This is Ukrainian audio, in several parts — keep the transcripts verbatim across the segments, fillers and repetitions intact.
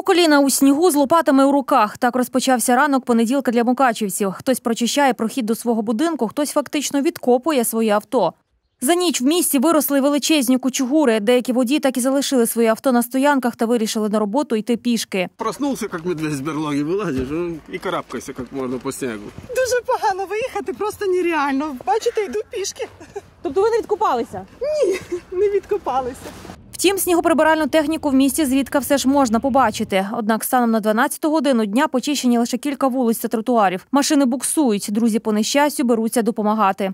коліна у снігу з лопатами у руках. Так розпочався ранок понеділка для мукачівців. Хтось прочищає прохід до свого будинку, хтось фактично відкопує своє авто. За ніч в місті виросли величезні кучугури. Деякі водії так і залишили свої авто на стоянках та вирішили на роботу йти пішки. Проснувся, як медведь з берлоги, вилазиш і карабкайся, як можна по снігу. Дуже погано виїхати, просто нереально. Бачите, йду пішки. Тобто ви не відкопалися? Ні, не відкопалися. Втім, снігоприбиральну техніку в місті зрідка все ж можна побачити. Однак станом на дванадцяту годину дня почищені лише кілька вулиць та тротуарів. Машини буксують, друзі по нещастю беруться допомагати.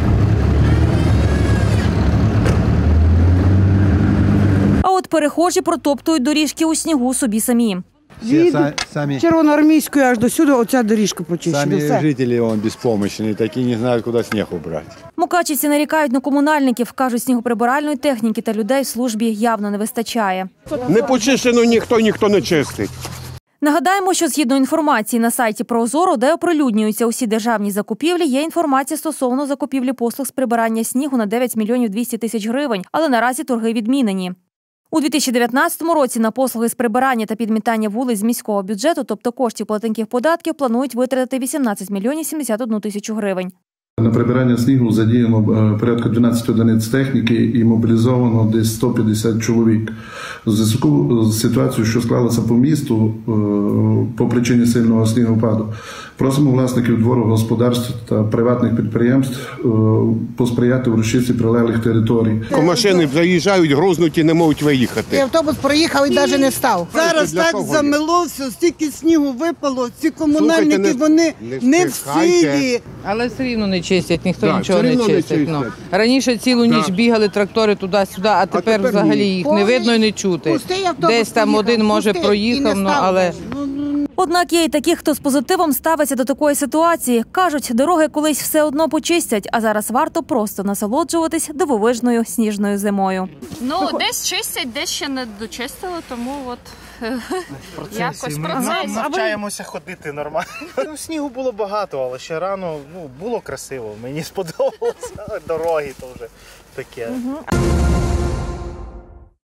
А от перехожі протоптують доріжки у снігу собі самі. Їду червоноармійською аж до сюди, оця доріжка прочищена. Самі жителі он безпомощні, такі не знають, куди сніг убрати. Мукачівці нарікають на комунальників. Кажуть, снігоприбиральної техніки та людей в службі явно не вистачає. Не почищено ніхто, ніхто не чистить. Нагадаємо, що згідно інформації на сайті Прозоро, де оприлюднюються усі державні закупівлі, є інформація стосовно закупівлі послуг з прибирання снігу на дев'ять мільйонів двісті тисяч гривень, але наразі торги відмінені. У дві тисячі дев'ятнадцятому році на послуги з прибирання та підмітання вулиць з міського бюджету, тобто коштів платників податків, планують витратити вісімнадцять мільйонів сімдесят одну тисячу гривень. На прибирання снігу задіяно порядка дванадцять одиниць техніки і мобілізовано десь сто п'ятдесят чоловік. У зв'язку з ситуацією, що склалася по місту по причині сильного снігопаду, просимо власників дворогосподарств та приватних підприємств посприяти в розчистці прилеглих територій. Машини заїжджають, грузнуть і не можуть виїхати. І автобус проїхав і навіть не став. Зараз так замелося, стільки снігу випало, ці комунальники, вони не в силі. Але все рівно не чистять, ніхто да, нічого не чистить. Ну. Раніше цілу ніч да. бігали трактори туди-сюди, а тепер, а тепер взагалі їх не видно і не чути. Десь там один, може, проїхав, ну, але... Однак є й такі, хто з позитивом ставиться до такої ситуації. Кажуть, дороги колись все одно почистять, а зараз варто просто насолоджуватись дивовижною сніжною зимою. Ну, десь чистять, десь ще не дочистили, тому от... Якось ми навчаємося ходити нормально. Ну, снігу було багато, але ще рано ну, було красиво. Мені сподобалося. Дороги то вже таке. Угу.